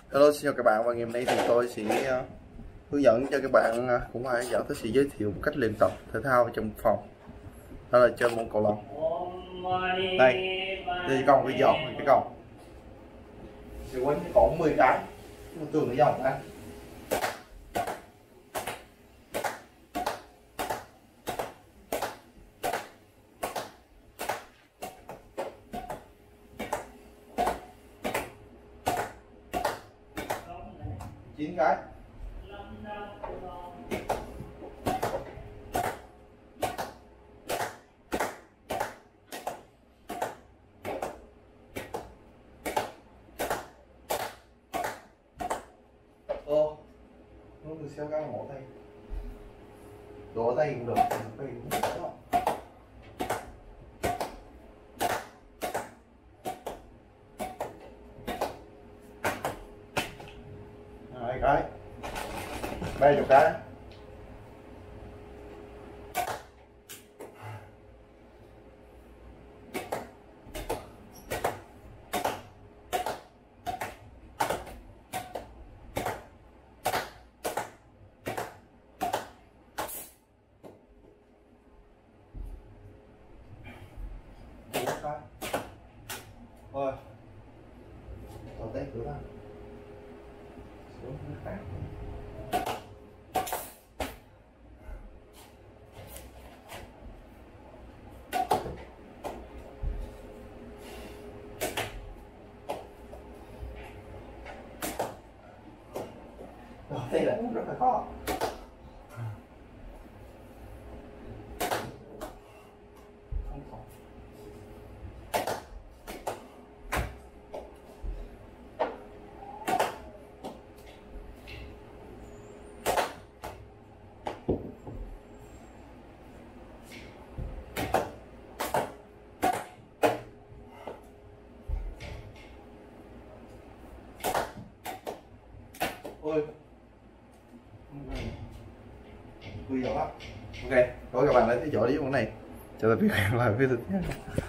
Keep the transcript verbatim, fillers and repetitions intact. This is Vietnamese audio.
Hello, xin chào các bạn, và ngày hôm nay thì tôi sẽ uh, hướng dẫn cho các bạn, uh, cũng hay giờ tôi sẽ giới thiệu một cách luyện tập thể thao trong phòng, đó là chơi môn cầu lông. Đây, đây còn cái giọt này, cái cầu thì quấn cái cổ mười cái, một tường cái dòng ra. chín cái. Ô, nó được xeo găng mổ tay. Đổ tay cũng được, tay cũng được đó. Hai cái, ba chục cái. Thôi, đầu tay cửa ra xuống nước khác. Đầu tay lại rất là khó. Ôi, vui giỏi. Ok, có các bạn lấy cái chỗ đi món này. Cho tôi biết lại video tiếp theo.